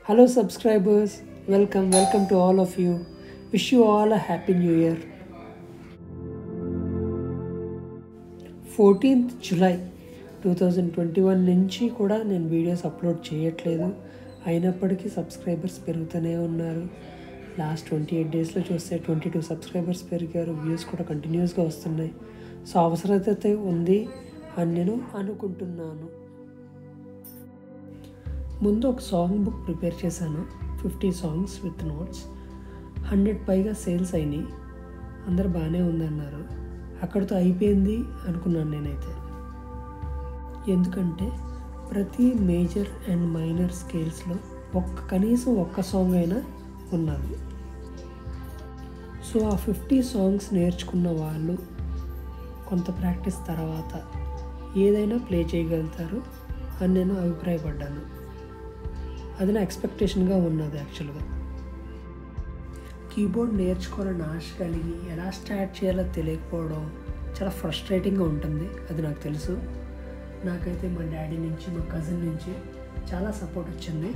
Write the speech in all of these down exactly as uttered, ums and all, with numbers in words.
Hello subscribers, welcome, welcome to all of you. Wish you all a happy new year. Fourteenth July two thousand twenty one నుంచి కూడా నేను videos upload చేయట్లేదు. అయినప్పటికీ subscribers పెరుగుతూనే ఉన్నారు. Last twenty eight డేస్లో చూస్తే ట్వంటీ టూ సబ్స్క్రైబర్స్ పెరిగారు. వ్యూస్ కూడా కంటిన్యూస్గా వస్తున్నాయి. సో అవసరత ఉంది అని నేను అనుకుంటున్నాను. ముందు ఒక సాంగ్ బుక్ ప్రిపేర్ చేశాను, fifty songs with notes. Hundred పైగా సేల్స్ అయినాయి. అందరు బాగానే ఉందన్నారు. అక్కడితో అయిపోయింది అనుకున్నాను నేనైతే. ఎందుకంటే ప్రతి మేజర్ అండ్ మైనర్ స్కేల్స్లో ఒక్క కనీసం ఒక్క సాంగ్ అయినా ఉన్నది. సో ఆ ఫిఫ్టీ సాంగ్స్ నేర్చుకున్న వాళ్ళు కొంత ప్రాక్టీస్ తర్వాత ఏదైనా ప్లే చేయగలుగుతారు అని నేను అభిప్రాయపడ్డాను. అది నా ఎక్స్పెక్టేషన్గా ఉన్నది. యాక్చువల్గా కీబోర్డ్ నేర్చుకోవాలని ఆశ కలిగి ఎలా స్టార్ట్ చేయాలో తెలియకపోవడం చాలా ఫ్రస్ట్రేటింగ్గా ఉంటుంది. అది నాకు తెలుసు. నాకైతే మా డాడీ నుంచి, మా కజిన్ నుంచి చాలా సపోర్ట్ వచ్చింది.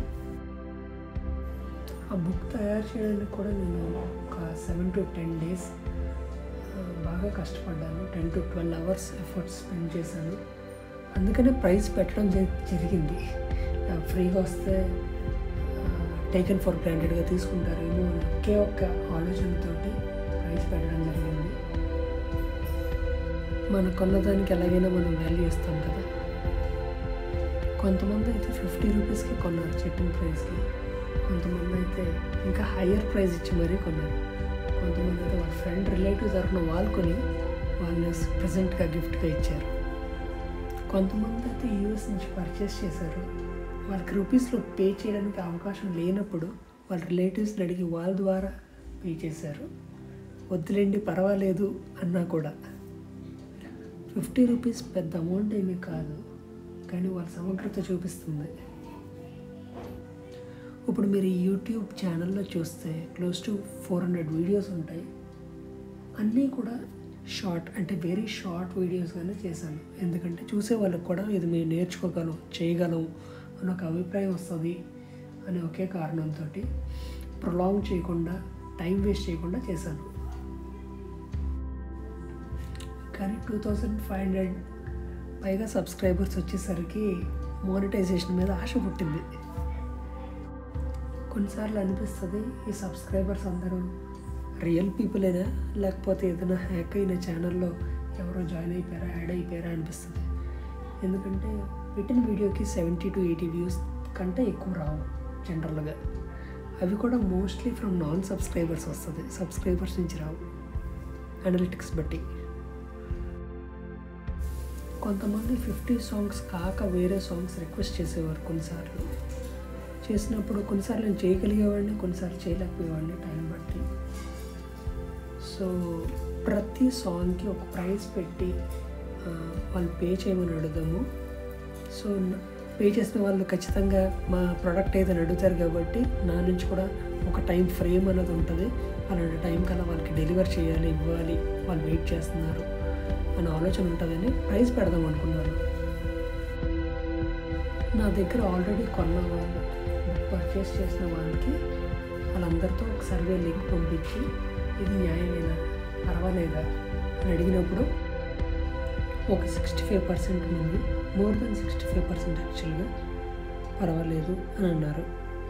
ఆ బుక్ తయారు చేయడానికి కూడా నేను ఒక సెవెన్ టు టెన్ డేస్ బాగా కష్టపడ్డాను. Ten to twelve hours efforts spend చేశాను. అందుకనే ప్రైజ్ పెట్టడం జరిగింది. ఫ్రీగా వస్తే టేకెన్ ఫర్ గ్రాంటెడ్గా తీసుకుంటారేమో అని ఒకే ఒక్క ఆలోచనతో ప్రైజ్ పెట్టడం జరిగింది. మనం కొన్నదానికి ఎలాగైనా మనం వాల్యూ ఇస్తాం కదా. కొంతమంది అయితే ఫిఫ్టీ రూపీస్కి కొన్నారు చెట్టిన ప్రైస్కి. కొంతమంది అయితే ఇంకా హయ్యర్ ప్రైస్ ఇచ్చి మరీ కొన్నారు. కొంతమంది అయితే వాళ్ళ ఫ్రెండ్ రిలేటివ్ తరఫున వాళ్ళు కొని వాళ్ళని ప్రజెంట్గా గిఫ్ట్గా ఇచ్చారు. కొంతమంది అయితే యూఎస్ నుంచి పర్చేస్ చేశారు. వాళ్ళకి రూపీస్లో పే చేయడానికి అవకాశం లేనప్పుడు వాళ్ళ రిలేటివ్స్ని అడిగి వాళ్ళ ద్వారా పే చేశారు. వద్దులేండి పర్వాలేదు అన్నా కూడా. ఫిఫ్టీ రూపీస్ పెద్ద అమౌంట్ ఏమీ కాదు, కానీ వాళ్ళ సమగ్రత చూపిస్తుంది. ఇప్పుడు మీరు యూట్యూబ్ ఛానల్లో చూస్తే close to four hundred videos ఉంటాయి. అన్నీ కూడా షార్ట్, అంటే వెరీ షార్ట్ వీడియోస్గానే చేశాను. ఎందుకంటే చూసే వాళ్ళకి కూడా ఇది మేము నేర్చుకోగలం, చేయగలం అని ఒక అభిప్రాయం వస్తుంది అనే ఒకే కారణంతో ప్రొలాంగ్ చేయకుండా, టైం వేస్ట్ చేయకుండా చేశాను. కానీ టూ థౌజండ్ ఫైవ్ హండ్రెడ్ పైగా సబ్స్క్రైబర్స్ వచ్చేసరికి మోనిటైజేషన్ మీద ఆశ పుట్టింది. కొన్నిసార్లు అనిపిస్తుంది, ఈ సబ్స్క్రైబర్స్ అందరూ రియల్ పీపులేనా, లేకపోతే ఏదైనా హ్యాక్ అయిన ఛానల్లో ఎవరో జాయిన్ అయిపోయారా, యాడ్ అయిపోయారా అనిపిస్తుంది. ఎందుకంటే పెట్టిన వీడియోకి సెవెంటీ టు ఎయిటీ వ్యూస్ కంటే ఎక్కువ రావు జనరల్గా. అవి కూడా మోస్ట్లీ ఫ్రమ్ నాన్ సబ్స్క్రైబర్స్ వస్తుంది, సబ్స్క్రైబర్స్ నుంచి రావు అనలిటిక్స్ బట్టి. కొంతమంది ఫిఫ్టీ సాంగ్స్ కాక వేరే సాంగ్స్ రిక్వెస్ట్ చేసేవారు. కొన్నిసార్లు చేసినప్పుడు కొన్నిసార్లు నేను చేయగలిగేవాడిని, కొన్నిసార్లు చేయలేకపోయేవాడిని టైం బట్టి. సో ప్రతి సాంగ్కి ఒక ప్రైస్ పెట్టి వాళ్ళు పే చేయమని అడుగుదాము. సో పే చేసిన వాళ్ళు ఖచ్చితంగా మా ప్రోడక్ట్ ఏదైనా అడుగుతారు కాబట్టి నా నుంచి కూడా ఒక టైం ఫ్రేమ్ అనేది ఉంటుంది. అలాంటి టైం కల్లా వాళ్ళకి డెలివర్ చేయాలి, ఇవ్వాలి, వాళ్ళు వెయిట్ చేస్తున్నారు అనే ఆలోచన ఉంటుందని ప్రైస్ పెడదాం అనుకున్నాను. నా దగ్గర ఆల్రెడీ కొన్న వాళ్ళు, పర్చేస్ చేసిన వాళ్ళకి వాళ్ళందరితో ఒక సర్వే లింక్ పంపించి ఇది న్యాయమేనా, పర్వాలేదా అని అడిగినప్పుడు ఒక సిక్స్టీ ఫైవ్ పర్సెంట్ మంది, more than sixty five percent యాక్చువల్గా పర్వాలేదు అని అన్నారు.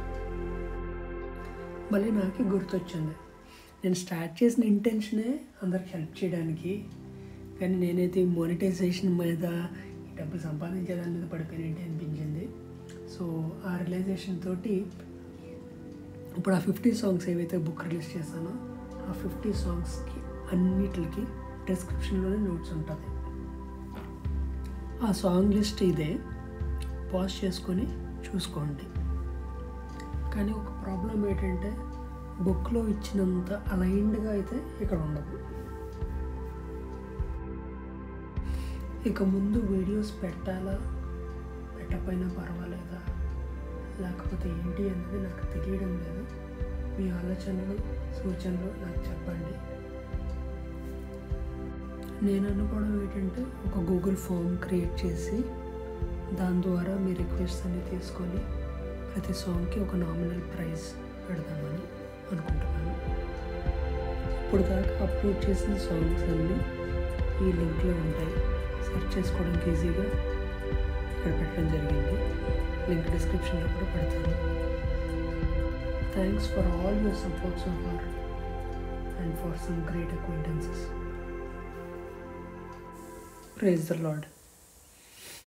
మళ్ళీ నాకే గుర్తొచ్చింది, నేను స్టార్ట్ చేసిన ఇంటెన్షనే అందరికి హెల్ప్ చేయడానికి, కానీ నేనైతే మోనిటైజేషన్ మీద, ఈ డబ్బులు సంపాదించే దాని మీద పడిపోయినట్టు అనిపించింది. సో ఆ రియలైజేషన్ తోటి ఇప్పుడు ఆ ఫిఫ్టీ సాంగ్స్ ఏవైతే బుక్ రిలీజ్ చేశానో ఆ ఫిఫ్టీ సాంగ్స్కి అన్నిటికి డిస్క్రిప్షన్లోనే నోట్స్ ఉంటుంది. ఆ సాంగ్ లిస్ట్ ఇదే, పాజ్ చేసుకొని చూసుకోండి. కానీ ఒక ప్రాబ్లం ఏంటంటే బుక్లో ఇచ్చినంత అలైన్డ్గా అయితే ఇక్కడ ఉండదు. ఇక ముందు వీడియోస్ పెట్టాలా, పెట్టకపోయినా పర్వాలేదా, లేకపోతే ఏంటి అన్నది నాకు తెలియడం లేదు. మీ ఆలోచనలు, సూచనలు నాకు చెప్పండి. నేను అనుకోవడం ఏంటంటే ఒక గూగుల్ ఫామ్ క్రియేట్ చేసి దాని ద్వారా మీ రిక్వెస్ట్ అన్ని తీసుకొని ప్రతి సాంగ్కి ఒక నామినల్ ప్రైస్ పెడదామని అనుకుంటున్నాను. ఇప్పుడు దాకా అప్లోడ్ చేసిన సాంగ్స్ అన్నీ ఈ లింక్లో ఉంటాయి. సెర్చ్ చేసుకోవడానికి ఈజీగా ఇక్కడ పెట్టడం జరిగింది. లింక్ డిస్క్రిప్షన్లో కూడా పెడతాను. Thanks for all your support so far and for some great acquaintances. Praise the Lord.